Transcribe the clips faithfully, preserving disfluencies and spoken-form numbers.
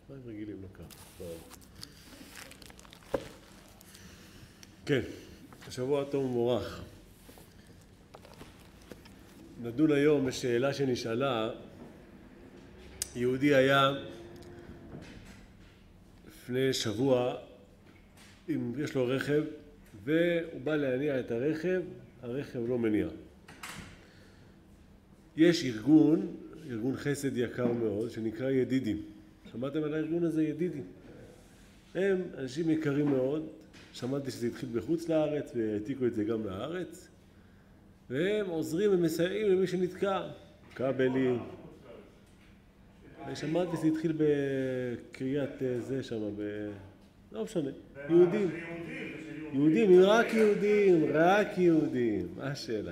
מים רגילים לא ככה. כן, שבוע טוב ומבורך. נדון היום בשאלה שנשאלה. יהודי היה לפני שבוע, אם יש לו רכב והוא בא להניע את הרכב, הרכב לא מניע. יש ארגון, ארגון חסד יקר מאוד, שנקרא ידידים. שמעתם על הארגון הזה? ידידים. הם אנשים יקרים מאוד. שמעתי שזה התחיל בחוץ לארץ והעתיקו את זה גם לארץ. והם עוזרים ומסייעים למי שנתקע. כבלים. שמעתי שזה התחיל בקריית זה שם, ב... לא משנה. יהודים. יהודים, רק יהודים, רק יהודים. מה השאלה?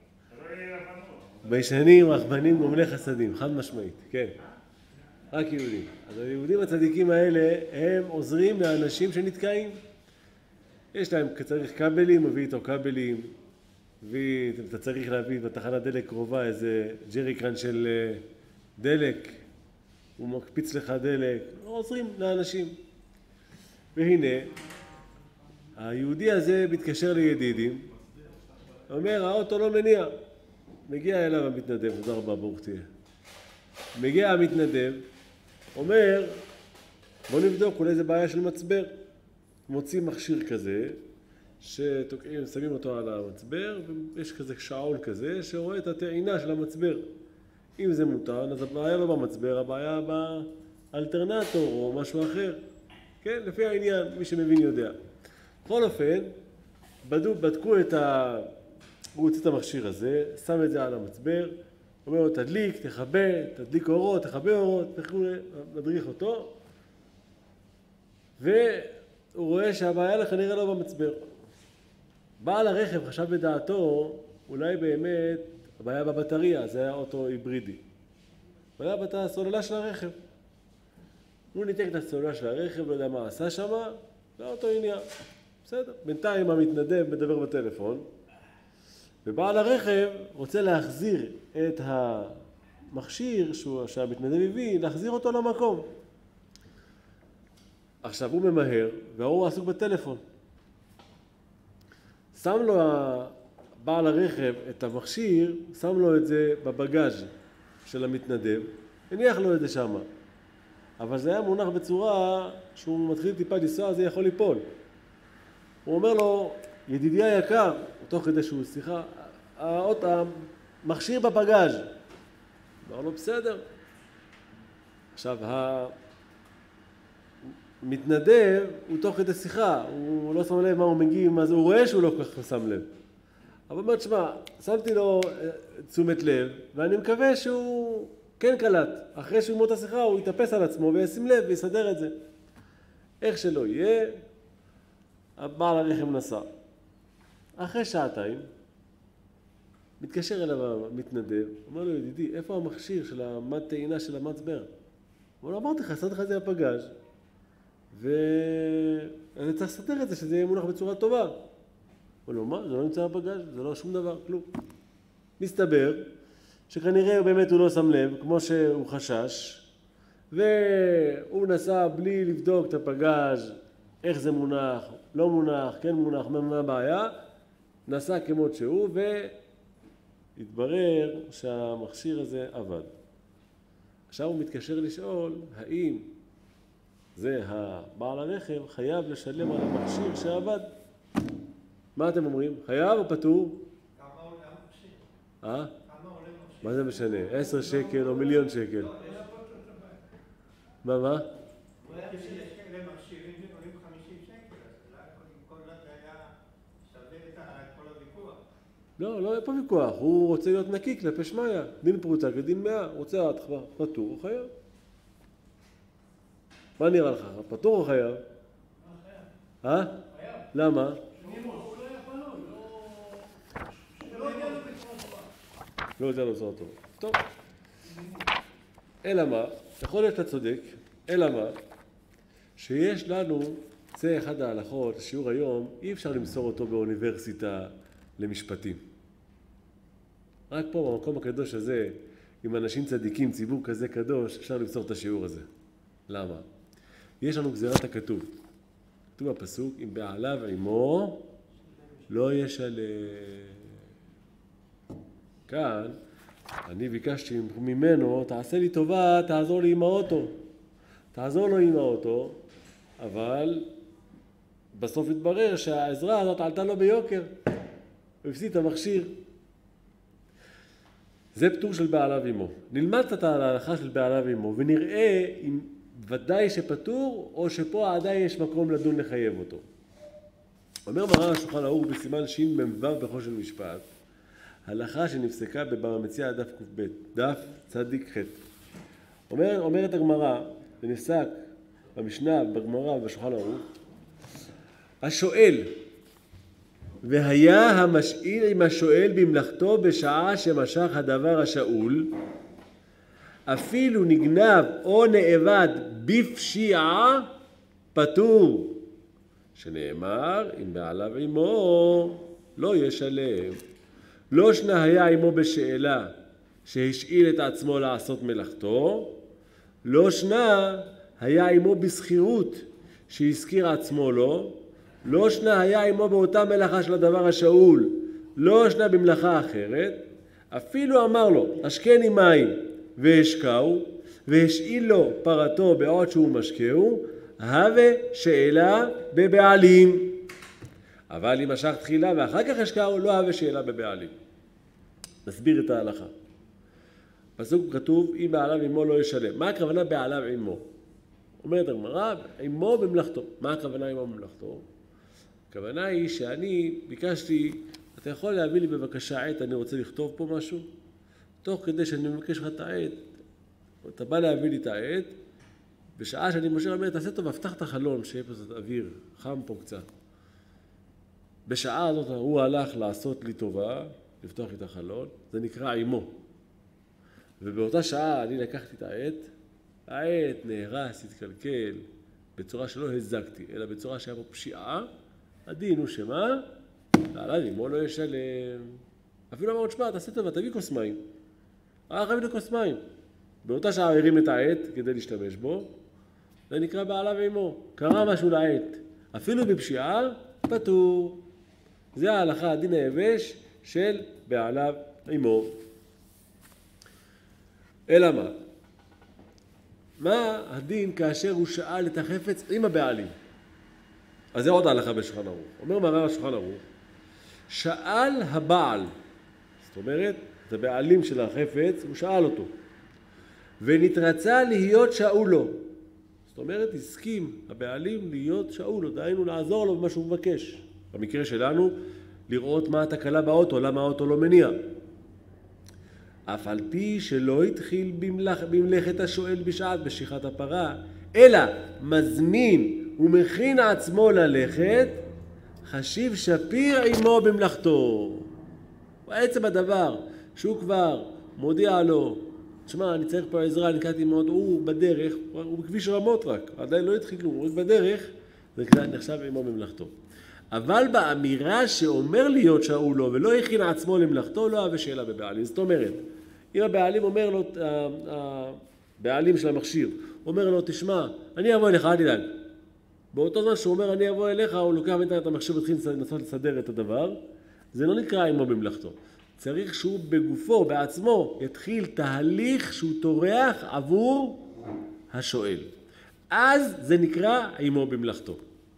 ביישנים, רחמנים, גומלי חסדים, חד משמעית, כן. רק יהודים. אז היהודים הצדיקים האלה, הם עוזרים לאנשים שנתקעים. יש להם, צריך כבלים, מביא איתו כבלים, ואתה צריך להביא בתחנת דלק קרובה איזה ג'ריקן של דלק, הוא מקפיץ לך דלק, עוזרים לאנשים. והנה, היהודי הזה מתקשר לידידים, אומר, האוטו לא מניע. מגיע אליו המתנדב, תודה רבה, ברוך תהיה. מגיע המתנדב, אומר, בוא נבדוק, אולי זה בעיה של מצבר. מוציא מכשיר כזה, שתוקעים, שמים אותו על המצבר, ויש כזה שעון כזה, שרואה את הטעינה של המצבר. אם זה מותר, אז הבעיה לא במצבר, הבעיה באלטרנטור או משהו אחר. כן, לפי העניין, מי שמבין יודע. בכל אופן, בדוק, בדקו את ה... הוא הוציא את המכשיר הזה, שם את זה על המצבר, אומר לו, תדליק, תכבה, תדליק אורות, תכבה אורות, וכו', מדריך אותו, והוא רואה שהבעיה לכנראה לא במצבר. בעל הרכב חשב בדעתו, אולי באמת הבעיה בבטריה, זה היה אוטו היברידי. הבעיה בבטריה הסוללה של הרכב. הוא ניתק את הסוללה של הרכב, לא יודע מה עשה שם, והאוטו הניע. בסדר. בינתיים המתנדב מדבר בטלפון, ובעל הרכב רוצה להחזיר את המכשיר שהמתנדב הביא, להחזיר אותו למקום. עכשיו הוא ממהר, והוא עסוק בטלפון. שם לו בעל הרכב את המכשיר, שם לו את זה בבגאז' של המתנדב, הניח לו את זה שם. אבל זה היה מונח בצורה שהוא מתחיל טיפה לנסוע, זה יכול ליפול. הוא אומר לו, ידידי היקר, תוך כדי שהוא שיחה, המכשיר בבגאז'. אמר לו, בסדר. עכשיו, המתנדב הוא תוך כדי שיחה, הוא לא שם לב מה הוא מגיע, מה זה, הוא רואה שהוא לא כל כך שם לב. אבל אומר, תשמע, שמתי לו תשומת לב, ואני מקווה שהוא כן קלט. אחרי שהוא יגמור את השיחה, הוא יתאפס על עצמו וישים לב ויסדר את זה. איך שלא יהיה, הבעל הרכב נסע. אחרי שעתיים, מתקשר אליו המתנדב, אומר לו, ידידי, איפה המכשיר של המד טעינה של המצבר? הוא אומר, אמרתי לך, שמתי לך את זה בפגאז' ואני צריך לסדר את זה, שזה יהיה מונח בצורה טובה. הוא אומר, מה? זה לא נמצא בפגאז', זה לא שום דבר, כלום. מסתבר שכנראה באמת הוא לא שם לב, כמו שהוא חשש, והוא נסע בלי לבדוק את הפגאז', איך זה מונח, לא מונח, כן מונח, מה הבעיה, נסע כמות שהוא, והתברר שהמכשיר הזה עבד. עכשיו הוא מתקשר לשאול, האם זה הבעל הרכב חייב לשלם על המכשיר שעבד? מה אתם אומרים? חייב או פטור? כמה עולה המכשיר? אה? כמה עולה מכשיר? מה זה משנה? עשר שקל או מיליון שקל? מה, מה? הוא היה שיש כאלה מכשירים שעולים חמישים שקל, אז אולי כל זה היה שווה את כל הוויכוח. לא, לא היה פה ויכוח. הוא רוצה להיות נקי כלפי שמיא. דין פרוטה כדין מאה. רוצה התחווה. פטור או חייב? מה נראה לך? פטור או חייב? חייב. אה? חייב. למה? הוא לא יכול, לא יודע לו בצורה טובה. לא יודע לו בצורה טובה. טוב. אלא מה? יכול להיות שאתה צודק. אלא מה? שיש לנו, זה אחד ההלכות, שיעור היום, אי אפשר למסור אותו באוניברסיטה למשפטים. רק פה, במקום הקדוש הזה, עם אנשים צדיקים, ציבור כזה קדוש, אפשר למסור את השיעור הזה. למה? יש לנו גזירת הכתוב. כתוב בפסוק, אם בעליו עמו לא ישלם. כאן, אני ביקשתי ממנו, תעשה לי טובה, תעזור לי עם האוטו. תעזור לו עם האוטו, אבל בסוף התברר שהעזרה הזאת עלתה לו ביוקר. הוא הפסיד את המכשיר. זה פטור של בעליו עמו. נלמד קצת על ההלכה של בעליו עמו, ונראה אם ודאי שפטור, או שפה עדיין יש מקום לדון לחייב אותו. אומר מרן השולחן ערוך בסימן שמ"ו בחושן משפט, הלכה שנפסקה בבבא מציעא דף קב, דף צדיק ח'. אומר, אומרת הגמרא, ונפסק במשנה, בגמרא ובשולחן ערוך, השואל, והיה המשאיל עם השואל במלאכתו בשעה שמשך הדבר השאול, אפילו נגנב או נאבד בפשיעה, פטור. שנאמר, אם בעליו עמו לא ישלם. לא שנה היה עמו בשאלה שהשאיל את עצמו לעשות מלאכתו, לא שנה היה עמו בסחירות שהזכיר עצמו לו, לא שנה היה עמו באותה מלאכה של הדבר השאול, לא שנה במלאכה אחרת, אפילו אמר לו, השקני מים והשקעו, והשאיל לו פרתו בעוד שהוא משקעו, הווה שאלה בבעלים. אבל אם משך תחילה ואחר כך השקעו, לא הווה שאלה בבעלים. נסביר את ההלכה. פסוק כתוב, אם בעליו עמו לא ישלם. מה הכוונה בעליו עמו? אומרת הגמרא, עמו במלאכתו. מה הכוונה עמו במלאכתו? הכוונה היא שאני ביקשתי, אתה יכול להביא לי בבקשה עת, אני רוצה לכתוב פה משהו? תוך כדי שאני מבקש לך את העט, אתה בא להביא לי את העט, בשעה שאני משה אומר, תעשה טוב, הפתח את החלון, שיהיה פה קצת אוויר, חם פה קצת. בשעה הזאת הוא הלך לעשות לי טובה, לפתוח את החלון, זה נקרא עמו. ובאותה שעה אני לקחתי את העט, העט נהרס, התקלקל, בצורה שלא הזקתי, אלא בצורה שהיה פה פשיעה, הדין הוא שמה? ועליו עמו לא ישלם. אפילו אמרת, שמע, תעשה טובה, תביא כוס מים. אה, חייב לי כוס מים. באותה שעה הרים את העט כדי להשתמש בו, זה נקרא בעליו עמו. קרה משהו לעט. אפילו בפשיעה, פטור. זה ההלכה, הדין היבש של בעליו עמו. אלא מה? מה הדין כאשר הוא שאל את החפץ עם הבעלים? אז זה עוד ההלכה בשולחן ערוך. אומר מרן השולחן ערוך, שאל הבעל, זאת אומרת, את הבעלים של החפץ, הוא שאל אותו, ונתרצה להיות שאולו. זאת אומרת, הסכים הבעלים להיות שאולו, דהיינו לעזור לו במה שהוא מבקש. במקרה שלנו, לראות מה התקלה באוטו, למה האוטו לא מניע. אף על פי שלא התחיל במלאכ, במלאכת השואל בשעת בשיחת הפרה, אלא מזמין ומכין עצמו ללכת, חשיב שפיר עמו במלאכתו. בעצם הדבר שהוא כבר מודיע לו, תשמע, אני צריך פה עזרה, אני קראתי מאוד, הוא בדרך, הוא בכביש רמות רק, עדיין לא התחיל כלום, הוא רק בדרך, זה נחשב עמו במלאכתו. אבל באמירה שאומר להיות שאולו ולא הכין עצמו למלאכתו, לא הווה שאלה בבעלים. זאת אומרת, אם הבעלים אומר לו, הבעלים של המכשיר, אומר לו, תשמע, אני אבוא אליך, אל תדאג. באותו זמן שהוא אומר, אני אבוא אליך, הוא לוקח בינתיים את המכשיר ומתחיל לנסות לסדר את הדבר, זה לא נקרא עמו במלאכתו. צריך שהוא בגופו, בעצמו, יתחיל תהליך שהוא טורח עבור השואל. אז זה נקרא עמו במלאכתו.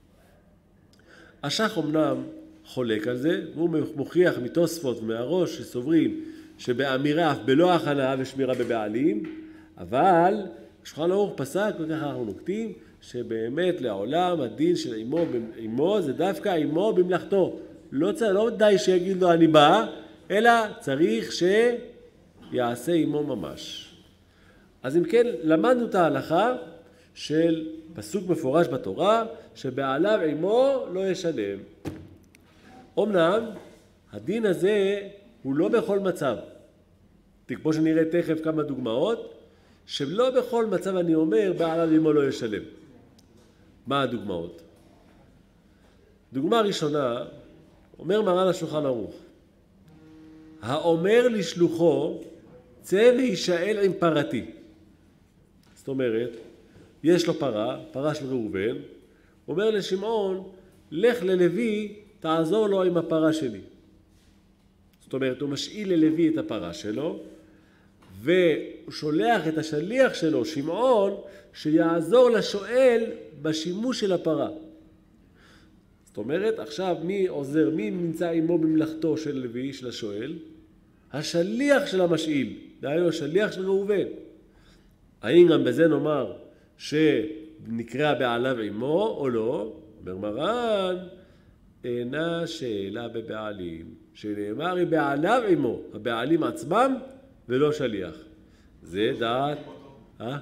השח אמנם חולק על זה, והוא מוכיח מתוספות ומהראש שסוברים שבאמירה אף בלא הכנה ושמירה בבעלים, אבל שולחן ערוך פסק, וככה אנחנו נוקטים, שבאמת לעולם הדין של עמו, עמו זה דווקא עמו במלאכתו. לא, לא די שיגיד לו אני בא, אלא צריך שיעשה עמו ממש. אז אם כן, למדנו את ההלכה של פסוק מפורש בתורה, שבעליו עמו לא ישלם. אמנם, הדין הזה הוא לא בכל מצב. כמו שנראה תכף כמה דוגמאות, שלא בכל מצב אני אומר, בעליו עמו לא ישלם. מה הדוגמאות? דוגמה ראשונה, אומר מרן השולחן ערוך, האומר לשלוחו, צא וישאל עם פרתי. זאת אומרת, יש לו פרה, פרה של ראובן, אומר לשמעון, לך ללוי, תעזור לו עם הפרה שלי. זאת אומרת, הוא משאיל ללוי את הפרה שלו, והוא שולח את השליח שלו, שמעון, שיעזור לשואל בשימוש של הפרה. זאת אומרת, עכשיו מי עוזר, מי נמצא עמו במלאכתו של לוי, של השואל? השליח של המשאיל, דהיינו השליח של ראובן. האם גם בזה נאמר שנקרא בעליו עמו או לא? אומר מרן, אינה שאלה בבעלים, שנאמר היא בעליו עמו, הבעלים עצמם ולא שליח. זה דעת... אה?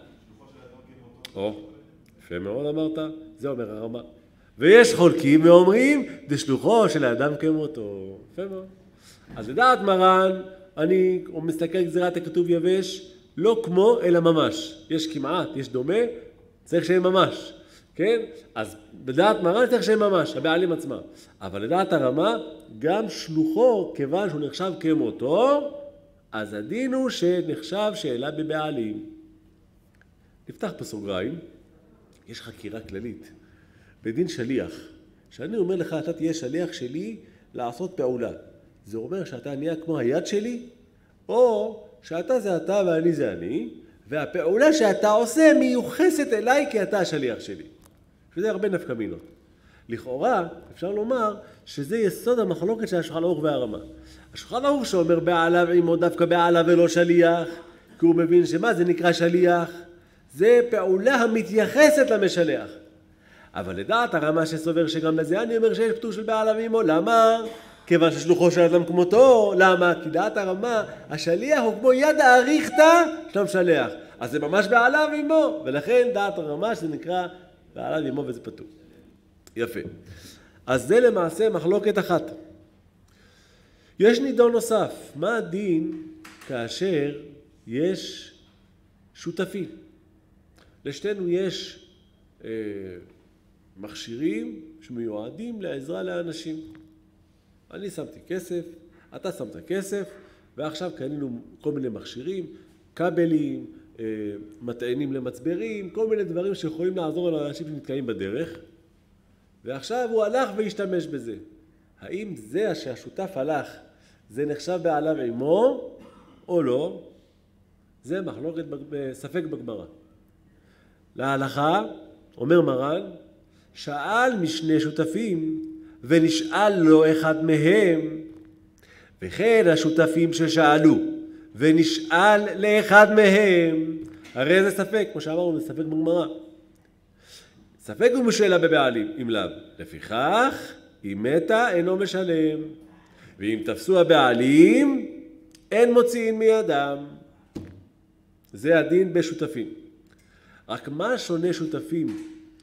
או, יפה מאוד אמרת, זה אומר הרמה. ויש חולקים ואומרים, דשלוחו של האדם כמותו. יפה מאוד. אז לדעת מרן, אני מסתכל גזירת הכתוב יבש, לא כמו אלא ממש. יש כמעט, יש דומה, צריך שיהיה ממש. כן? אז בדעת מרן צריך שיהיה ממש, הבעלים עצמם. אבל לדעת הרמה, גם שלוחו, כיוון שהוא נחשב כמותו, אז הדין הוא שנחשב שאלה בבעלים. נפתח פה סוגריים, יש חקירה כללית. בדין שליח, שאני אומר לך, אתה תהיה שליח שלי לעשות פעולה. זה אומר שאתה נהיה כמו היד שלי, או שאתה זה אתה ואני זה אני, והפעולה שאתה עושה מיוחסת אליי כי אתה השליח שלי. וזה הרבה נפקא מינות. לכאורה, אפשר לומר שזה יסוד המחלוקת של השולחן ערוך והרמה. השולחן ערוך שאומר בעליו עמו דווקא בעליו ולא שליח, כי הוא מבין שמה זה נקרא שליח? זה פעולה המתייחסת למשלח. אבל לדעת הרמה שסובר שגם לזה אני אומר שיש פטור של בעליו עמו. למה? כיוון ששלוחו של אדם כמותו. למה? כי דעת הרמה, השליח הוא כמו יד האריכתא של המשלח. אז זה ממש בעליו עמו. ולכן דעת הרמה שזה נקרא בעליו עמו וזה פטור. יפה. אז זה למעשה מחלוקת אחת. יש נידון נוסף. מה הדין כאשר יש שותפים? לשתינו יש אה, מכשירים שמיועדים לעזרה לאנשים. אני שמתי כסף, אתה שמת כסף, ועכשיו קנינו כל מיני מכשירים, כבלים, אה, מטענים למצברים, כל מיני דברים שיכולים לעזור לאנשים שנתקעים בדרך, ועכשיו הוא הלך והשתמש בזה. האם זה שהשותף הלך, זה נחשב בעליו עמו או לא? זה מחלוקת בספק בגמרא. להלכה, אומר מרן, שאל משני שותפים ונשאל לו אחד מהם, וכן השותפים ששאלו ונשאל לאחד מהם, הרי זה ספק, כמו שאמרנו, זה ספק בגמרא. ספק הוא משאלה בבעלים, אם לאו. לפיכך, אם מתה אינו משלם, ואם תפסו הבעלים, אין מוציאים מידם. זה הדין בשותפים. רק מה שונה שותפים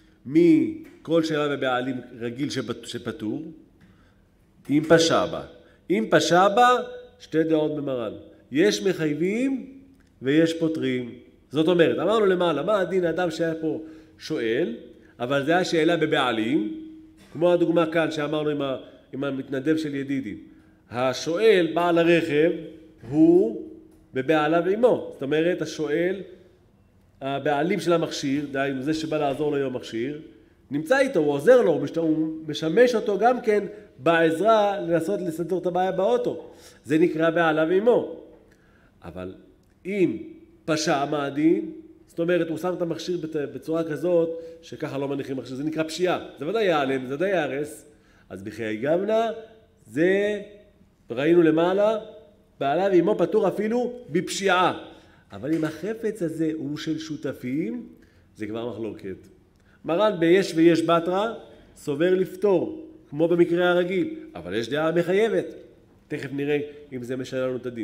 מכל שאלה בבעלים רגיל שפטור? אם פשע בה. אם פשע בה, שתי דעות במרן. יש מחייבים ויש פותרים. זאת אומרת, אמרנו למעלה, מה הדין האדם שהיה פה שואל, אבל זה היה שאלה בבעלים, כמו הדוגמה כאן שאמרנו עם, ה, עם המתנדב של ידידים. השואל, בעל הרכב, הוא בבעליו עמו. זאת אומרת, השואל, הבעלים של המכשיר, דהיינו זה שבא לעזור לו עם המכשיר, נמצא איתו, הוא עוזר לו, הוא משמש אותו גם כן בעזרה לנסות לסדר את הבעיה באוטו. זה נקרא בעליו עמו. אבל אם פשע מה הדין, זאת אומרת, הוא שם את המכשיר בצורה כזאת שככה לא מניחים מכשיר, זה נקרא פשיעה. זה ודאי יעלם, זה ודאי יערס. אז בחיי גמנה, זה ראינו למעלה, בעליו עמו פטור אפילו בפשיעה. אבל אם החפץ הזה הוא של שותפים, זה כבר מחלוקת. מרן ביש ויש בתרא סובר לפתור, כמו במקרה הרגיל, אבל יש דעה מחייבת. תכף נראה אם זה משנה לנו את הדין.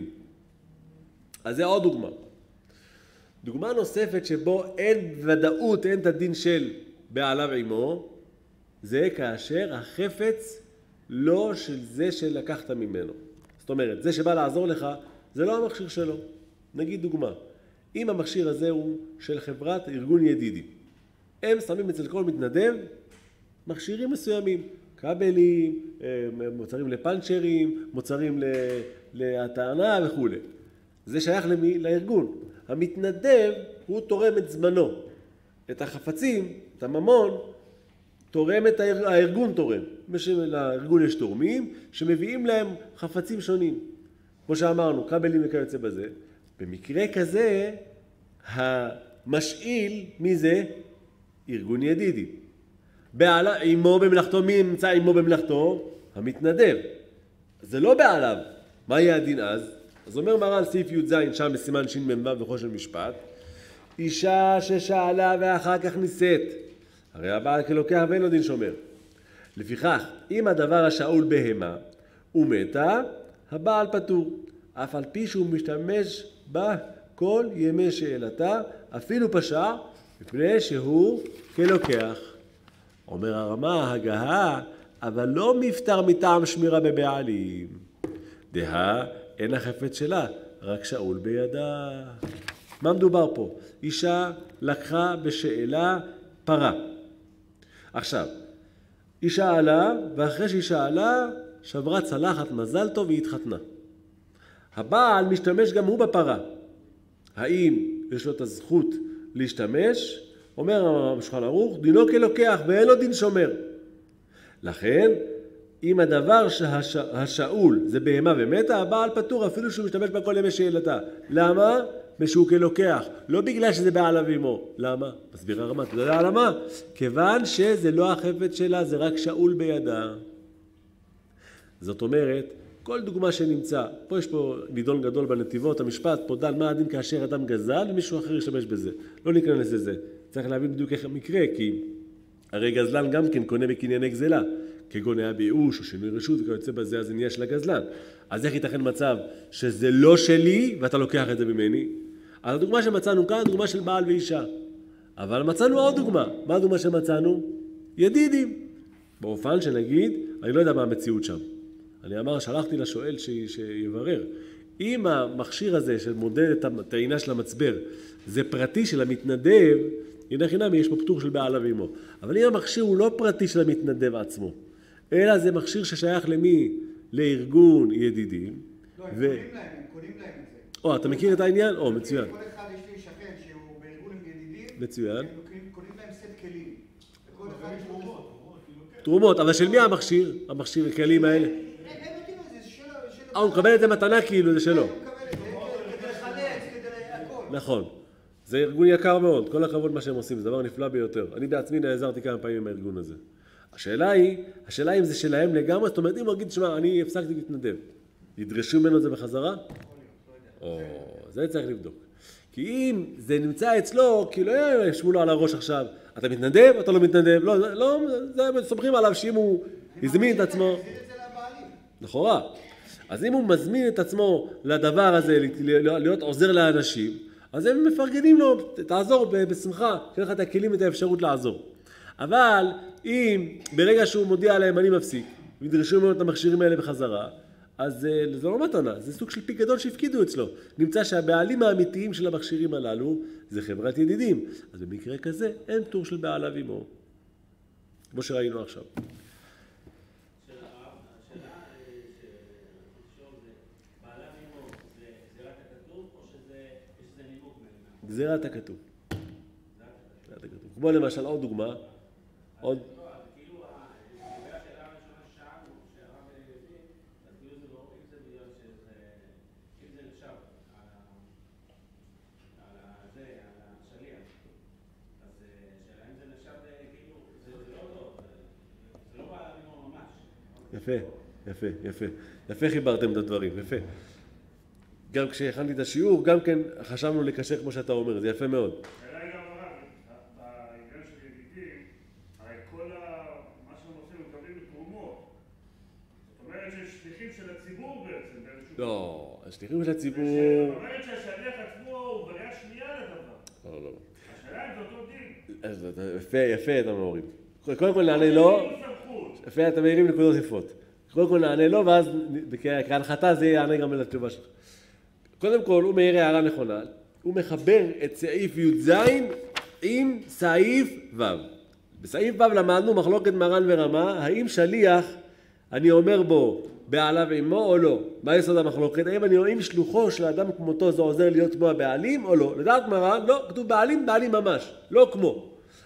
אז זה עוד דוגמה. דוגמה נוספת שבו אין ודאות, אין את הדין של בעליו עמו, זה כאשר החפץ לא של זה שלקחת ממנו. זאת אומרת, זה שבא לעזור לך, זה לא המכשיר שלו. נגיד דוגמה, אם המכשיר הזה הוא של חברת ארגון ידידים, הם שמים אצל כל מתנדב מכשירים מסוימים, כבלים, מוצרים לפנצ'רים, מוצרים להטענה וכו'. זה שייך למי? לארגון. המתנדב הוא תורם את זמנו. את החפצים, את הממון, תורם את הארגון, הארגון תורם. לארגון יש תורמים שמביאים להם חפצים שונים. כמו שאמרנו, כבלים וכיוצא בזה. במקרה כזה, המשאיל, מי זה? ארגון ידידי. בעלה, עמו במלאכתו, מי נמצא עמו במלאכתו? המתנדב. זה לא בעליו. מה יהיה הדין אז? אז אומר מרן סעיף י"ז שם בסימן ש"מ וחושן משפט, אישה ששאלה ואחר כך נישאת, הרי הבעל כלוקח ואין לו דין שומר. לפיכך, אם הדבר השאול בהמה ומתה, הבעל פטור, אף על פי שהוא משתמש בה כל ימי שאלתה, אפילו פשע, מפני שהוא כלוקח. אומר הרמה הגהה, אבל לא מפטר מטעם שמירה בבעלים. דהה אין החפץ שלה, רק שאול בידה. מה מדובר פה? אישה לקחה בשאלה פרה. עכשיו, היא שאלה, ואחרי שהיא שאלה, שברה צלחת מזל טוב והיא התחתנה. הבעל משתמש גם הוא בפרה. האם יש לו את הזכות להשתמש? אומר המשולחן ערוך, דינו כלוקח ואין לו דין שומר. לכן, אם הדבר שהשאול זה בהמה ומתה, הבעל פטור אפילו שהוא משתמש בכל ימי שאלתה. למה? משהו כלוקח. לא בגלל שזה בעליו עמו. למה? מסביר הרמה. אתה יודע למה? כיוון שזה לא החפץ שלה, זה רק שאול בידה. זאת אומרת, כל דוגמה שנמצא, פה יש פה נידון גדול בנתיבות, המשפט פה דן מה הדין כאשר אדם גזל ומישהו אחר ישתמש בזה. לא ניכנס לזה. צריך להבין בדיוק איך המקרה, כי הרי גזלן גם כן קונה בקנייני גזלה. כגון היה בייאוש או שינוי רשות וכיוצא בזה, אז נהיה של הגזלן. אז איך ייתכן מצב שזה לא שלי ואתה לוקח את זה ממני? אז הדוגמה שמצאנו כאן, דוגמה של בעל ואישה. אבל מצאנו עוד דוגמה. מה הדוגמה שמצאנו? ידידים. באופן שנגיד, אני לא יודע מה המציאות שם. אני אמר, שלחתי לשואל ש... שיברר. אם המכשיר הזה שמודד את הטעינה של המצבר, זה פרטי של המתנדב, הנה חינמי, יש פה פטור של בעלה ואמו. אבל אם המכשיר הוא לא פרטי של המתנדב עצמו, אלא זה מכשיר ששייך למי? לארגון ידידים. לא, הם קונים להם, הם קונים להם את זה. או, אתה מכיר את העניין? או, מצוין. כל אחד יש לי שכן שהוא בארגון עם ידידים, מצוין. הם קונים להם סט כלים. וכל אחד יש לו תרומות, אבל של מי המכשיר? המכשיר, הכלים האלה? הם נותנים את זה, שלו. אה, הוא מקבל את זה מתנה כאילו, זה שלו. הוא מקבל את זה כדי לחלץ, כדי הכל. נכון. זה ארגון יקר מאוד, כל הכבוד מה שהם עושים, זה דבר נפלא ביותר. אני בעצמי נעזרתי כמה פעמים עם הארגון הזה. השאלה היא, השאלה אם זה שלהם לגמרי, זאת אומרת, אם הוא יגיד, שמע, אני הפסקתי להתנדב, ידרשו ממנו את זה בחזרה? או, זה צריך לבדוק. כי אם זה נמצא אצלו, כי לא ישבו לו על הראש עכשיו, אתה מתנדב, אתה לא מתנדב, לא, לא, זה סומכים עליו שאם הוא הזמין את עצמו, לכאורה. אז אם הוא מזמין את עצמו לדבר הזה, להיות עוזר לאנשים, אז הם מפרגנים לו, תעזור בשמחה, תן לך את הכלים את האפשרות לעזור. אבל אם ברגע שהוא מודיע עליהם אני מפסיק, וידרשו ממנו את המכשירים האלה בחזרה, אז זה לא מתנה, זה סוג של פי גדול שהפקידו אצלו. נמצא שהבעלים האמיתיים של המכשירים הללו זה חברת ידידים. אז במקרה כזה אין פטור של בעליו עמו. כמו שראינו עכשיו. גזירת הכתוב. גזירת הכתוב. כמו למשל עוד דוגמה, עוד... יפה, יפה, יפה. יפה חיברתם את הדברים, יפה. גם כשהכנתי את השיעור, גם כן חשבנו לקשר כמו שאתה אומר, זה יפה מאוד. אלא היא גם אמרה, בעניין של ידידים, הרי כל מה שהם עושים, הם מקבלים בתרומות. זאת אומרת שיש שליחים של הציבור בעצם, באיזשהו... לא, השליחים של הציבור... זאת אומרת שהשליח עצמו הוא בריאה שנייה לדבר. לא, לא, לא. השאלה אם זה אותו דין. יפה, יפה אתם אומרים. קודם כל נענה לא, יפה אתם מעירים נקודות יפות. קודם כל נענה לא, ואז כהנחתה זה יענה גם לתשובה שלך. קודם כל, הוא מעיר הערה נכונה, הוא מחבר את סעיף י"ז עם סעיף ו'. בסעיף ו' למדנו מחלוקת מרן ורמה, האם שליח, אני אומר בו, בעליו עמו או לא? מה יסוד המחלוקת? האם אני רואים שלוחו של אדם כמותו, זה עוזר להיות כמו הבעלים או לא? לדעת מרן, לא, כתוב בעלים, בעלים ממש, לא כמו.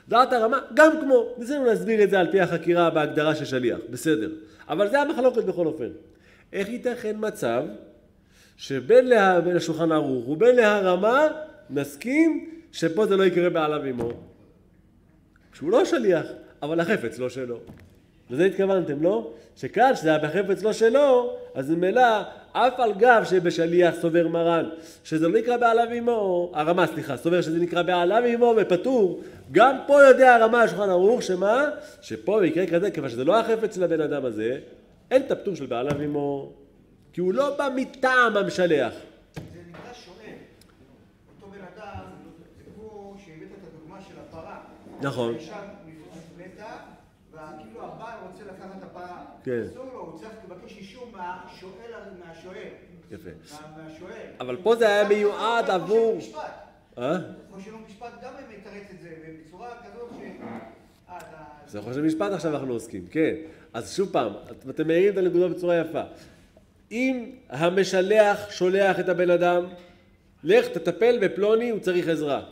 דעת הרמה, גם כמו, ניסינו להסביר את זה על פי החקירה בהגדרה של שליח, בסדר. אבל זה המחלוקת בכל אופן. איך ייתכן מצב שבין לה, לשולחן ערוך ובין להרמה נסכים שפה זה לא יקרה בעליו עמו? שהוא לא שליח, אבל החפץ לא שלו. לזה התכוונתם, לא? שכאן שזה בחפץ לא שלו, אז ממילא אף על גב שבשליח סובר מרן שזה לא נקרא בעליו עמו, הרמה סליחה, סובר שזה נקרא בעליו עמו ופטור, גם פה יודע הרמה השולחן ערוך שמה? שפה במקרה כזה, כיוון שזה לא החפץ של הבן אדם הזה, אין את הפטור של בעליו עמו, כי הוא לא בא מטעם המשלח. זה נקרא שואל. אותו בן אדם, זה כמו שהבאת את הדוגמה של הפרה. נכון. האישה מתה, וכאילו הבעל רוצה לקחת את הפרה. כן. אסור לו, הוא צריך לבקש אישור מהשואל, מהשואל. יפה. מהשואל. אבל פה זה היה מיועד עבור... אה? כמו שלא משפט גם הם מתרץ את זה, ובצורה כזאת ש... זה חושב משפט עכשיו אנחנו עוסקים, כן. אז שוב פעם, אתם מעירים את הנקודה בצורה יפה. אם המשלח שולח את הבן אדם, לך תטפל בפלוני, הוא צריך עזרה.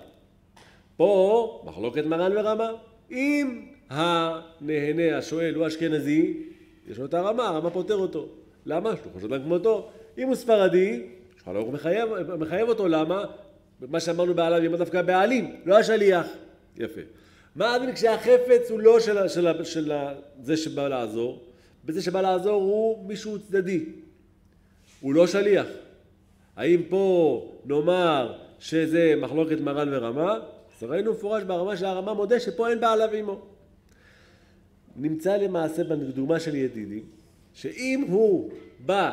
פה, מחלוקת מרן ורמה. אם הנהנה, השואל, הוא אשכנזי, יש לו את הרמה, הרמה פותר אותו. למה? שהוא חושב להם כמותו. אם הוא ספרדי, הוא מחייב, מחייב אותו, למה? מה שאמרנו בעליו, יהיה דווקא בעלים, לא השליח. יפה. מה הדין כשהחפץ הוא לא של, של, של זה שבא לעזור? בזה שבא לעזור הוא מישהו צדדי. הוא לא שליח. האם פה נאמר שזה מחלוקת מרן ורמה? אז ראינו מפורש ברמה שהרמה מודה שפה אין בעליו עמו. נמצא למעשה בדוגמה של ידידי, שאם הוא בא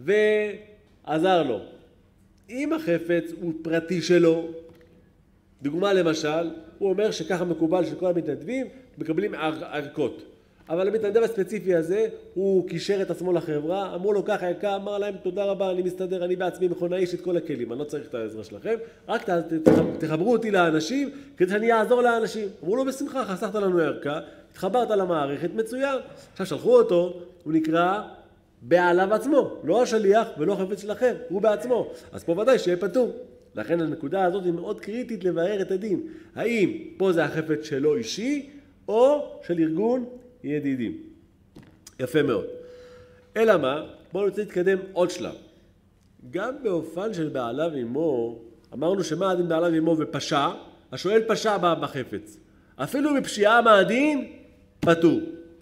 ועזר לו, אם החפץ הוא פרטי שלו, דוגמה למשל, הוא אומר שככה מקובל שכל המתנדבים מקבלים ערכות. אבל המתנדב הספציפי הזה, הוא קישר את עצמו לחברה, אמרו לו ככה ערכה, אמר להם תודה רבה, אני מסתדר, אני בעצמי מכונה איש את כל הכלים, אני לא צריך את העזרה שלכם, רק תחברו אותי לאנשים כדי שאני אעזור לאנשים. אמרו לו בשמחה, חסכת לנו ערכה, התחברת למערכת, מצוין. עכשיו שלחו אותו, הוא נקרא בעליו עצמו, לא השליח ולא חפץ שלכם, הוא בעצמו. אז פה ודאי שיהיה פטור. לכן הנקודה הזאת היא מאוד קריטית לבאר את הדין. האם פה זה החפץ שלו אישי או של ארגון ידידים. יפה מאוד. אלא מה? בואו נרצה להתקדם עוד שלב. גם באופן של בעליו עמו, אמרנו שמה הדין בעליו עמו ופשע, השואל פשע בחפץ. אפילו בפשיעה מה הדין? פטור.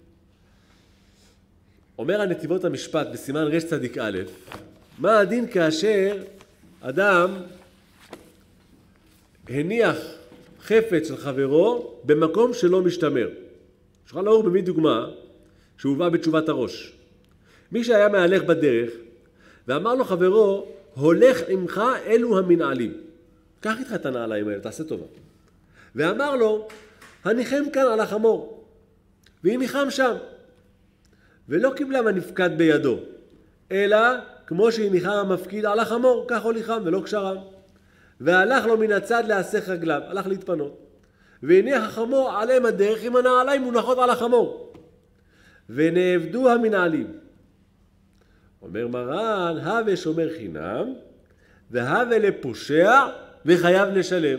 אומר הנתיבות המשפט בסימן רש צדיק א', מה הדין כאשר אדם הניח חפץ של חברו במקום שלא משתמר. שולחן ערוך מביא דוגמה שהובאה בתשובת הראש. מי שהיה מהלך בדרך ואמר לו חברו, הולך עמך אלו המנעלים. קח איתך את הנעליים האלה, תעשה טובה. ואמר לו, הניחם כאן על החמור. והיא ניחם שם. ולא קיבלה מה נפקד בידו, אלא כמו שהיא ניחם המפקיד על החמור, כך הוליכם ולא קשרם. והלך לו מן הצד להסך רגליו, הלך להתפנות. והניח החמור עליהם הדרך עם הנעליים מונחות על החמור. ונעבדו המנעלים. אומר מרן, הווה שומר חינם, והווה לפושע וחייב לשלם.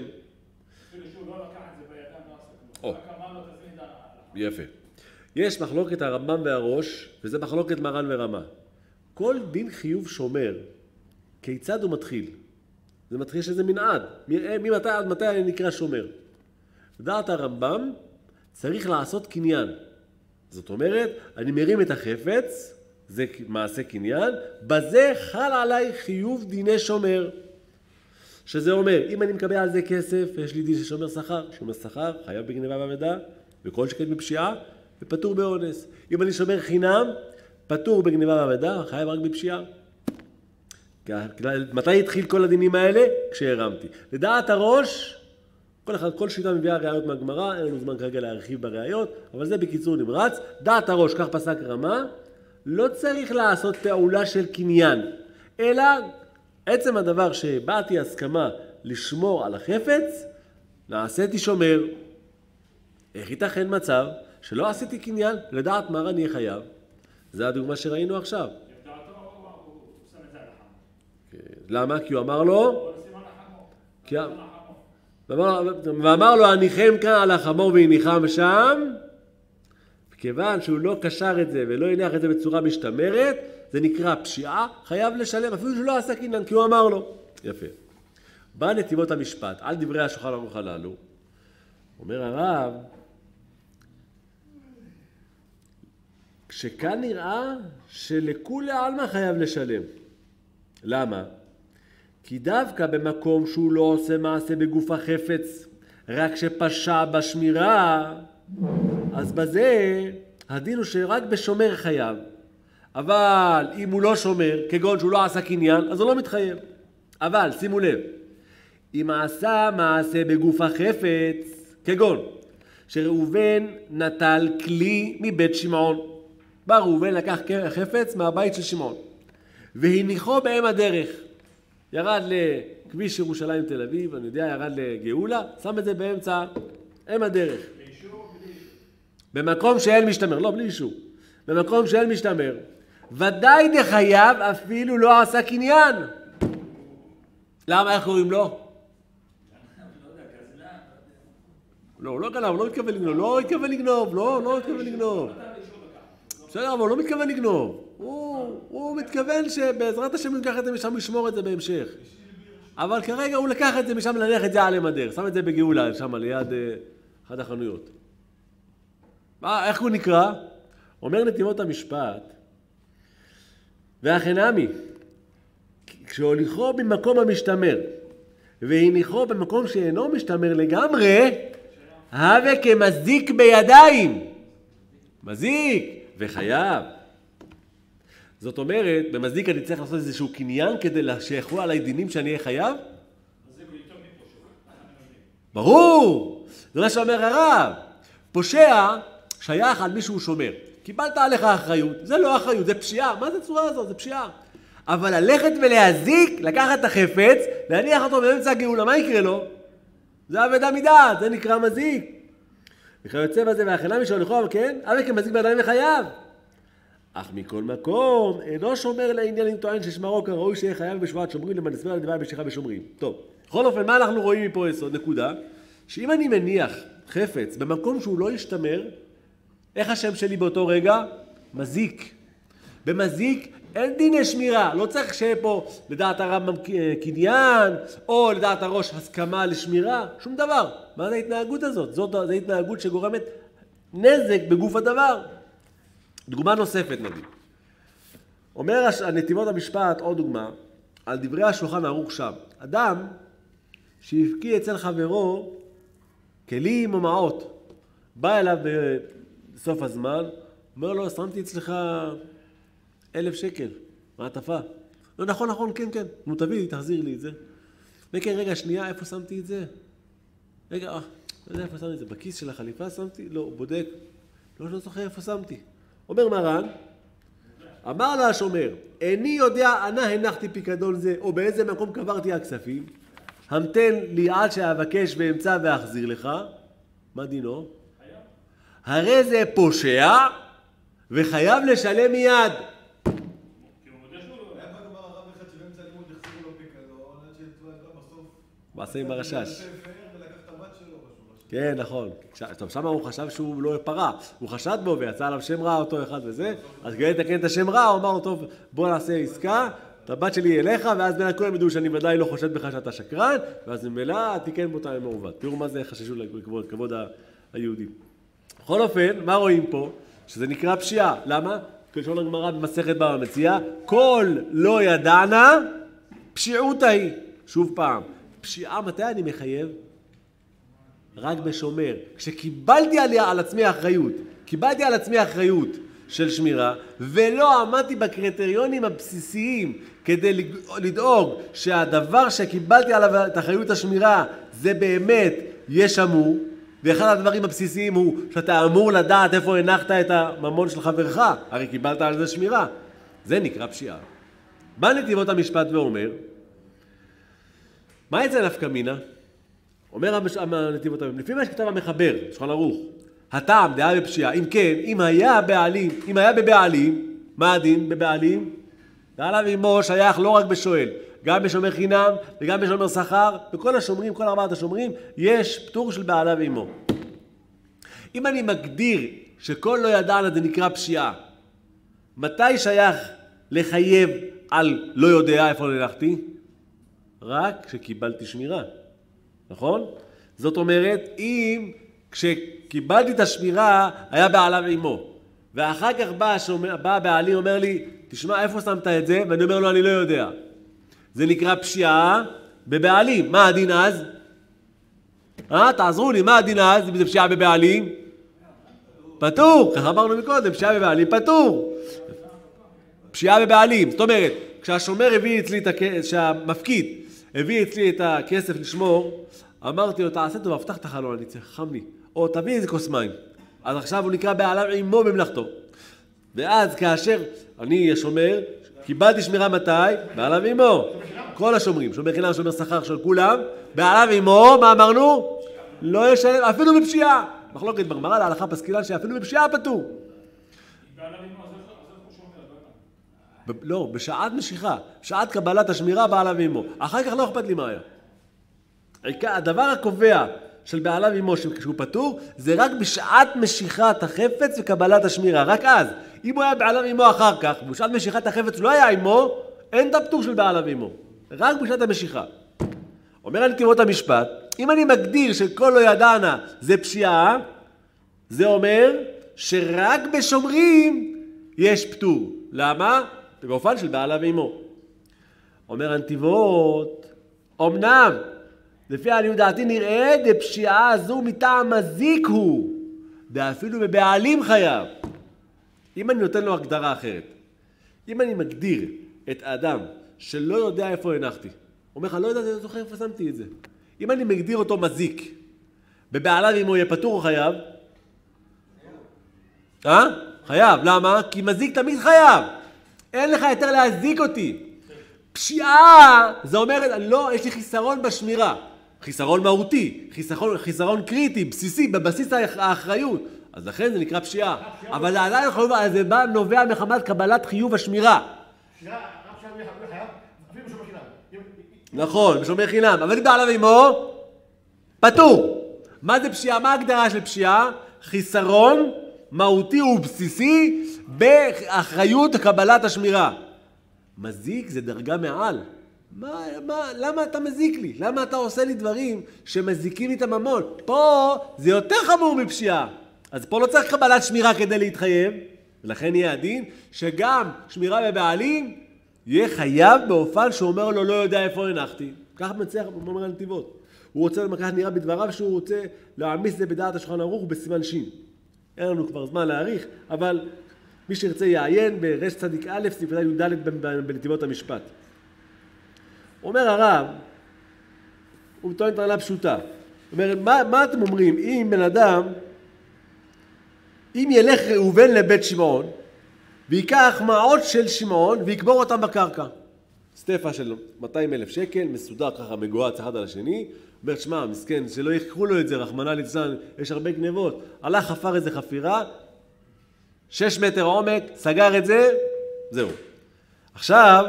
יפה. יש מחלוקת הרמב"ם והראש, וזה מחלוקת מרן ורמה. כל דין חיוב שומר, כיצד הוא מתחיל? זה מתחיל שזה מנעד. ממתי עד מתי אני נקרא שומר? דעת הרמב"ם צריך לעשות קניין. זאת אומרת, אני מרים את החפץ, זה מעשה קניין, בזה חל עליי חיוב דיני שומר. שזה אומר, אם אני מקבל על זה כסף, יש לי דין של שומר שכר, שומר שכר, חייב בגניבה ועבדה, וכל שכן בפשיעה, ופטור באונס. אם אני שומר חינם, פטור בגניבה ועבדה, חייב רק בפשיעה. מתי התחיל כל הדינים האלה? כשהרמתי. לדעת הראש, כל אחד, כל שיטה מביאה ראיות מהגמרא, אין לנו זמן כרגע להרחיב בראיות, אבל זה בקיצור נמרץ. דעת הראש, כך פסק רמה, לא צריך לעשות פעולה של קניין, אלא עצם הדבר שבאתי הסכמה לשמור על החפץ, נעשיתי שומר. איך ייתכן מצב שלא עשיתי קניין, לדעת מרן יהיה חייב? זה הדוגמה שראינו עכשיו. למה? כי הוא אמר לו? כי... ואמר, ואמר לו, הניחם כאן על החמור והניחם שם, כיוון שהוא לא קשר את זה ולא הניח את זה בצורה משתמרת, זה נקרא פשיעה, חייב לשלם, אפילו שהוא לא עשה קניין, כי הוא אמר לו. יפה. בא נתיבות המשפט, על דברי השולחן ערוך הללו, אומר הרב, שכאן נראה שלכולי עלמא חייב לשלם. למה? כי דווקא במקום שהוא לא עושה מעשה בגוף החפץ, רק שפשע בשמירה, אז בזה הדין הוא שרק בשומר חייב. אבל אם הוא לא שומר, כגון שהוא לא עשה קניין, אז הוא לא מתחייב. אבל שימו לב, אם עשה מעשה בגוף החפץ, כגון שראובן נטל כלי מבית שמעון. בא ראובן לקח חפץ מהבית של שמעון, והניחו בהם הדרך. ירד לכביש ירושלים תל אביב, אני יודע, ירד לגאולה, שם את זה באמצע הם הדרך. במקום שאין משתמר, לא, בלי אישור. במקום שאין משתמר, ודאי דחייב אפילו לא עשה קניין. למה, איך קוראים לו? לא, הוא לא גנב, הוא לא מתכוון לגנוב, לא מתכוון לגנוב, לא, לא מתכוון לגנוב. בסדר, אבל הוא לא מתכוון לגנוב. הוא, הוא מתכוון שבעזרת השם הוא ייקח את זה משם, ישמור את זה בהמשך. אבל כרגע הוא לקח את זה משם, להניח את זה על המדר, שם את זה בגאולה, שם ליד אחת החנויות. מה, איך הוא נקרא? אומר נתיבות המשפט, והחנמי, כשהוליכו במקום המשתמר, והניחו במקום שאינו משתמר לגמרי, הווה כמזיק בידיים. מזיק וחייב. זאת אומרת, במזיק אני צריך לעשות איזשהו קניין כדי שיחול עליי דינים שאני אהיה חייב? ברור! זה מה שאומר הרב. פושע שייך על מישהו שומר. קיבלת עליך אחריות. זה לא אחריות, זה פשיעה. מה זה צורה הזאת? זה פשיעה. אבל ללכת ולהזיק, לקחת את החפץ, להניח אותו באמצע הגאולה, מה יקרה לו? זה עבודה מדעת, זה נקרא מזיק. וכיוצא בזה והחנמי שהוליכו, כן? אבל כמזיק בידיים וחייב. אך מכל מקום, אינו שומר לעניין אם טוען ששמרו כראוי שיהיה חייב בשבועת שומרים למען הסבר לדבר בשליחה בשומרים. טוב, בכל אופן, מה אנחנו רואים מפה יסוד? נקודה, שאם אני מניח חפץ במקום שהוא לא ישתמר, איך השם שלי באותו רגע? מזיק. במזיק אין דיני שמירה, לא צריך שיהיה פה לדעת הרמב"ם קניין, או לדעת הראש הסכמה לשמירה, שום דבר. מה זה ההתנהגות הזאת? זאת זו התנהגות שגורמת נזק בגוף הדבר. דוגמה נוספת נגיד. אומר הנתיבות המשפט, עוד דוגמה, על דברי השולחן ערוך שם. אדם שהפקיע אצל חברו כלים או מעות, בא אליו בסוף הזמן, אומר לו, שמתי אצלך אלף שקל, מעטפה. לא, נכון, נכון, כן, כן. נו, תביא לי, תחזיר לי את זה. וכן, רגע, שנייה, איפה שמתי את זה? רגע, אה, לא יודע איפה שמתי את זה. בכיס של החליפה שמתי? לא, הוא בודק. לא, לא זוכר איפה שמתי. אומר מרן, אמר לו השומר, איני יודע, אנה הנחתי פיקדון זה, או באיזה מקום קברתי הכספים, המתן לי עד שאבקש באמצע ואחזיר לך. מה דינו? הרי זה פושע, וחייב לשלם מיד. מעשה עם הרשש. כן, נכון. טוב, שם הוא חשב שהוא לא פרה. הוא חשד בו ויצא עליו שם רע אותו אחד וזה. אז כדי לתקן את השם רע, הוא אמר לו, טוב, בוא נעשה עסקה, את הבת שלי אליך, ואז בין הכל הם ידעו שאני ודאי לא חושד בך שאתה שקרן, ואז ממילא תיקן בו אותה מעובד. תראו מה זה חששו לכבוד היהודים. בכל אופן, מה רואים פה? שזה נקרא פשיעה. למה? כלשון הגמרא במסכת בבא מציעא, כל לא ידענה, פשיעותא היא. שוב פעם, פשיעה מתי אני מחייב? רק בשומר. כשקיבלתי על, על עצמי אחריות, קיבלתי על עצמי אחריות של שמירה, ולא עמדתי בקריטריונים הבסיסיים כדי לדאוג שהדבר שקיבלתי עליו את אחריות השמירה זה באמת יהיה שמור, ואחד הדברים הבסיסיים הוא שאתה אמור לדעת איפה הנחת את הממון של חברך, הרי קיבלת על זה שמירה. זה נקרא פשיעה. בא נתיבות המשפט ואומר, מה יצא נפקא מינה? אומר הנתיבות המשפט, לפי מה שכתב המחבר, שולחן ערוך, הטעם דעה בפשיעה, אם כן, אם היה בעלים, אם היה בבעלים, מה הדין בבעלים? דעה עליו עמו שייך לא רק בשואל, גם בשומר חינם וגם בשומר שכר, וכל השומרים, כל ארבעת השומרים, יש פטור של בעלה ואמו. אם אני מגדיר שכל לא ידענה זה נקרא פשיעה, מתי שייך לחייב על לא יודע איפה נלכתי? רק כשקיבלתי שמירה, נכון? זאת אומרת, אם כשקיבלתי את השמירה היה בעלה ואמו, ואחר כך בא, שומע, בא בעלי אומר לי, תשמע איפה שמת את זה? ואני אומר לו אני לא יודע. זה נקרא פשיעה בבעלים. מה הדין אז? אה, תעזרו לי, מה הדין אז? אם זה פשיעה בבעלים? פטור, ככה אמרנו מקודם, פשיעה בבעלים, פטור. פשיעה בבעלים, זאת אומרת, כשהשומר הביא אצלי את הכסף, שהמפקיד הביא אצלי את הכסף לשמור, אמרתי לו, תעשה טוב, הפתח את החלון, אני צריך, חם לי. או תביא איזה כוס מים. אז עכשיו הוא נקרא בעליו עמו במלאכתו. ואז כאשר אני השומר, קיבלתי שמירה מתי? בעליו עמו. כל השומרים, שומר חינם, שומר שכר של כולם, בעליו עמו, מה אמרנו? לא ישלם, אפילו בפשיעה. מחלוקת בגמרא להלכה פסקילן שאפילו בפשיעה פטור. לא, בשעת משיכה, בשעת קבלת השמירה בעליו עמו. אחר כך לא אכפת לי מה היה. הדבר הקובע של בעליו עמו שהוא פטור, זה רק בשעת משיכת החפץ וקבלת השמירה, רק אז. אם הוא היה בעליו עמו אחר כך, בשעת משיכת החפץ לא היה עמו, אין את הפטור של בעליו עמו. רק בשעת המשיכה. אומר הנתיבות המשפט, אם אני מגדיר שכל לא ידענה זה פשיעה, זה אומר שרק בשומרים יש פטור. למה? באופן של בעליו עמו. אומר הנתיבות, אמנם, לפי העניות דעתי נראה דפשיעה הזו מטעם מזיק הוא, ואפילו בבעלים חייב. אם אני נותן לו הגדרה אחרת, אם אני מגדיר את האדם שלא יודע איפה הנחתי, אומר לך, לא יודע, אני זוכר איפה שמתי את זה. אם אני מגדיר אותו מזיק, בבעליו עמו יהיה פטור או חייב? אה? חייב. למה? כי מזיק תמיד חייב. אין לך יותר להזיק אותי. פשיעה, זה אומר, לא, יש לי חיסרון בשמירה. חיסרון מהותי, חיסרון, חיסרון קריטי, בסיסי, בבסיס האחריות. אז לכן זה נקרא פשיעה. אבל זה עדיין חייב, זה בא נובע מחמת קבלת חיוב השמירה. נכון, בשומר חינם. אבל אם בעליו עמו, פטור. מה זה פשיעה? מה ההגדרה של פשיעה? חיסרון מהותי ובסיסי באחריות קבלת השמירה. מזיק זה דרגה מעל. מה, מה, למה אתה מזיק לי? למה אתה עושה לי דברים שמזיקים לי את הממון? פה זה יותר חמור מפשיעה. אז פה לא צריך קבלת שמירה כדי להתחייב, ולכן יהיה הדין שגם שמירה בבעלים יהיה חייב באופן שהוא אומר לו לא יודע איפה הנחתי. כך מצליח אומר הנתיבות. הוא רוצה, כך נראה בדבריו שהוא רוצה להעמיס זה בדעת השולחן ערוך בסימן שין. אין לנו כבר זמן להאריך, אבל מי שירצה יעיין ברש צדיק א' ספר י"ד בנתיבות המשפט. אומר הרב, הוא טוען טענה פשוטה. אומר, מה, מה אתם אומרים? אם בן אדם, אם ילך ראובן לבית שמעון, ויקח מעות של שמעון ויקבור אותם בקרקע. סטפה של מאתיים אלף שקל, מסודר ככה מגועץ אחד על השני, אומר, שמע, מסכן, שלא יקחו לו את זה, רחמנא ליצלן, יש הרבה גנבות. הלך, חפר איזה חפירה, שש מטר עומק, סגר את זה, זהו. עכשיו,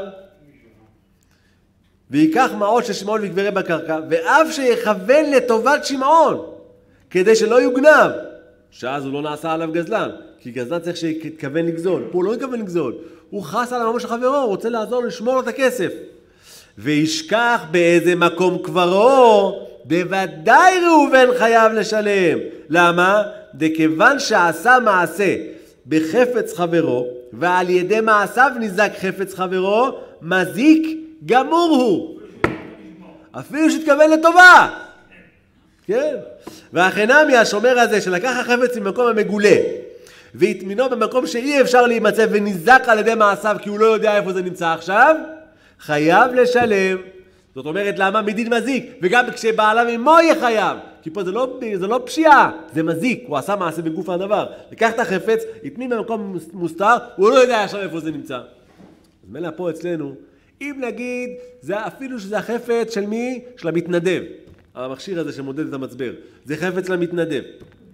ויקח מעות של שמעון ויקברה בקרקע, ואף שיכוון לטובת שמעון, כדי שלא יוגנב, שאז הוא לא נעשה עליו גזלן, כי גזלן צריך שיתכוון לגזול. פה הוא לא יתכוון לגזול, הוא חס על הממון של חברו, הוא רוצה לעזור לשמור לו את הכסף. וישכח באיזה מקום קברו, בוודאי ראובן חייב לשלם. למה? דכיוון שעשה מעשה בחפץ חברו, ועל ידי מעשיו נזק חפץ חברו, מזיק גמור הוא. אפילו שהתכוון לטובה. כן? והחנמי השומר הזה שלקח החפץ ממקום המגולה, והתמינו במקום שאי אפשר להימצא ונזק על ידי מעשיו כי הוא לא יודע איפה זה נמצא עכשיו, חייב לשלם. זאת אומרת, למה? מדין מזיק. וגם כשבעליו עמו יהיה חייב. כי פה זה לא, זה לא פשיעה, זה מזיק. הוא עשה מעשה בגוף הדבר. לקח את החפץ, התמין במקום מוסתר, הוא לא יודע עכשיו איפה זה נמצא. אז מלא פה אצלנו, אם נגיד, זה אפילו שזה החפץ של מי? של המתנדב. המכשיר הזה שמודד את המצבר. זה חפץ למתנדב.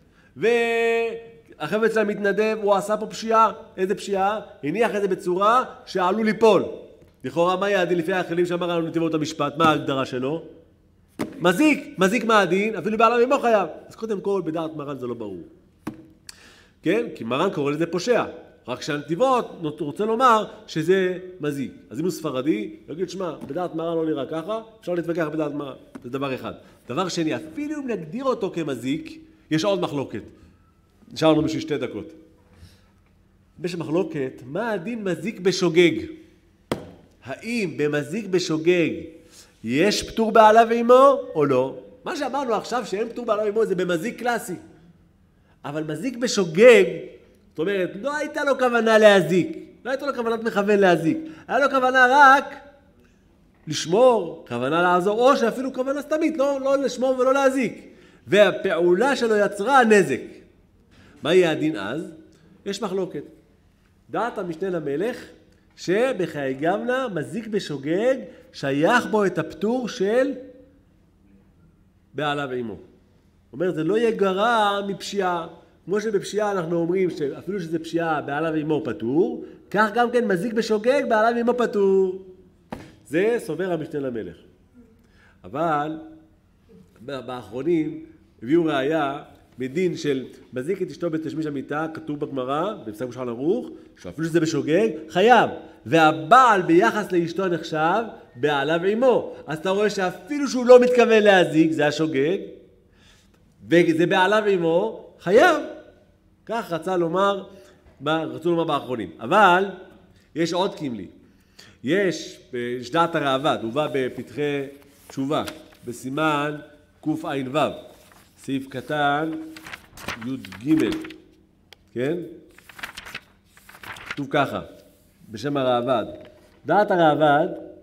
והחפץ למתנדב, הוא עשה פה פשיעה. איזה פשיעה? הניח את זה בצורה שעלול ליפול. לכאורה, מה יהיה הדין לפי האחרים שאמר לנו נתיבות המשפט? מה ההגדרה שלו? מזיק, מזיק מה הדין? אפילו בעליו עמו חייב. אז קודם כל, בדעת מרן זה לא ברור. כן? כי מרן קורא לזה פושע. רק שהנתיבות רוצה לומר שזה מזיק. אז אם הוא ספרדי, יגיד, שמע, בדעת מרן לא נראה ככה, אפשר להתווכח בדעת מרן. זה דבר אחד. דבר שני, אפילו אם נגדיר אותו כמזיק, יש עוד מחלוקת. נשאר לנו בשביל שתי דקות. יש מחלוקת, מה הדין מזיק בשוגג? האם במזיק בשוגג יש פטור בעליו ועמו או לא? מה שאמרנו עכשיו שאין פטור בעליו ועמו זה במזיק קלאסי. אבל מזיק בשוגג, זאת אומרת, לא הייתה לו כוונה להזיק. לא הייתה לו כוונת מכוון להזיק. היה לו כוונה רק לשמור, כוונה לעזור, או שאפילו כוונה סתמית, לא, לא לשמור ולא להזיק. והפעולה שלו יצרה נזק. מה יהיה הדין אז? יש מחלוקת. דעת המשנה למלך, שבחיי גמנה מזיק בשוגג, שייך בו את הפטור של בעליו עמו. אומר, זה לא יגרע מפשיעה. כמו שבפשיעה אנחנו אומרים שאפילו שזה פשיעה בעליו עמו פטור, כך גם כן מזיק בשוגג בעליו עמו פטור. זה סובר המשנה למלך. אבל באחרונים הביאו ראיה מדין של מזיק את אשתו בתשמיש המיטה, כתוב בגמרא, בפסק בשולחן ערוך, שאפילו שזה בשוגג, חייב. והבעל ביחס לאשתו נחשב בעליו עמו. אז אתה רואה שאפילו שהוא לא מתכוון להזיק, זה השוגג, וזה בעליו עמו, חייב. כך רצה לומר, רצו לומר באחרונים. אבל יש עוד כמלי. יש בשדעת הראב"ד, הובא בפתחי תשובה, בסימן קע"ו, סעיף קטן י"ג, כן? כתוב ככה, בשם הראב"ד. דעת הראב"ד,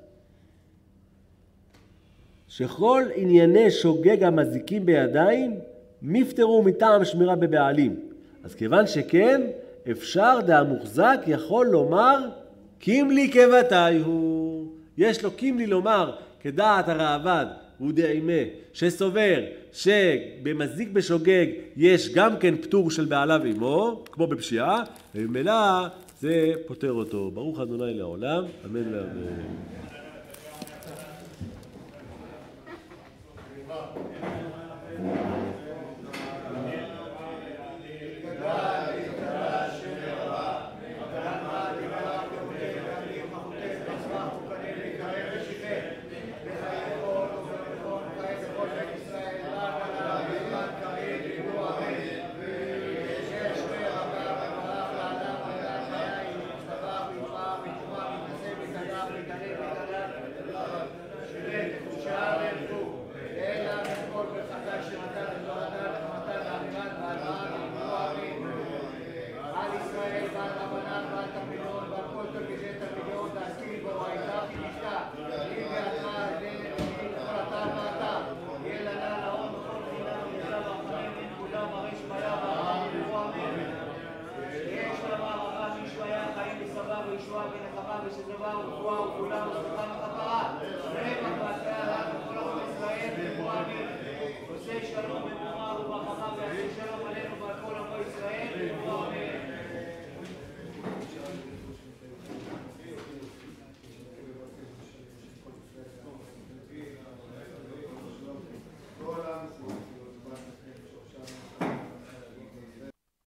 שכל ענייני שוגג המזיקים בידיים, מפטרו מטעם שמירה בבעלים. אז כיוון שכן, אפשר דהמוחזק יכול לומר, קימלי כבתי הוא. יש לו קימלי לומר, כדעת הראב"ד, הוא דעימה, שסובר שבמזיק בשוגג יש גם כן פטור של בעליו עמו, כמו בפשיעה, ובמילא זה פותר אותו. ברוך ה' לעולם, אמן ואמן. וישועה ונחמה ושזבה ורפואה וכולם